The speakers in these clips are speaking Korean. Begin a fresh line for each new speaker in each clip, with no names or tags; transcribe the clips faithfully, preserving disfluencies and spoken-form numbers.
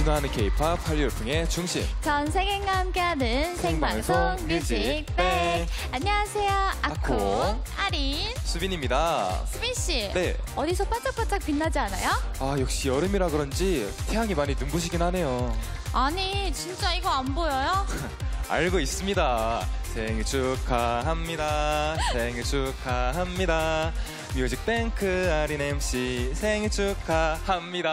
진화하는 K-팝 한류 열풍의 중심.
전 세계가 함께하는 생방송 뮤직뱅. 안녕하세요. 아코,
아코.
아린,
수빈입니다.
수빈 씨.
네.
어디서 반짝반짝 빛나지 않아요?
아, 역시 여름이라 그런지 태양이 많이 눈부시긴 하네요.
아니, 진짜 이거 안 보여요?
알고 있습니다. 생일 축하합니다. 생일 축하합니다. 뮤직뱅크 아린 엠씨 생일 축하합니다.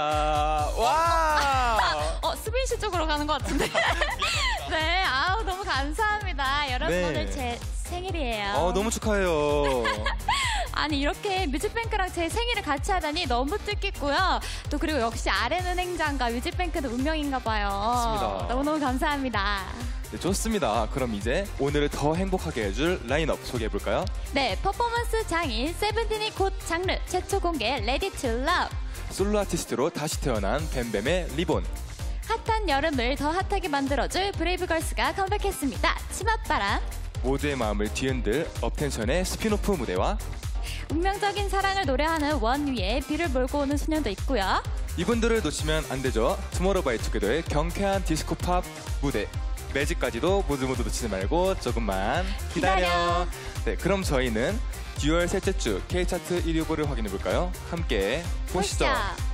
와!
어, 수빈 씨 쪽으로 가는 것 같은데. 네, 아우 너무 감사합니다. 여러분
네.
오늘 제 생일이에요.
어, 너무 축하해요.
아니 이렇게 뮤직뱅크랑 제 생일을 같이 하다니 너무 뜻깊고요. 또 그리고 역시 아렌은행장과 뮤직뱅크는 운명인가 봐요.
맞습니다.
너무너무 감사합니다.
네, 좋습니다. 그럼 이제 오늘을 더 행복하게 해줄 라인업 소개해볼까요?
네, 퍼포먼스 장인 세븐틴이 곧 장르 최초 공개 Ready to Love.
솔로 아티스트로 다시 태어난 뱀뱀의 리본.
핫한 여름을 더 핫하게 만들어줄 브레이브걸스가 컴백했습니다. 치맛바람.
모두의 마음을 뒤흔들 업텐션의 스피노프 무대와
운명적인 사랑을 노래하는 원 위에 비를 몰고 오는 소년도 있고요.
이분들을 놓치면 안 되죠. 투모로우바이투게더의 경쾌한 디스코 팝 무대. 매직까지도 모두 모두 놓치지 말고 조금만 기다려.
기다려.
네, 그럼 저희는 듀얼 셋째 주 K차트 일 위 후보를 확인해 볼까요? 함께 보시죠.
보시죠.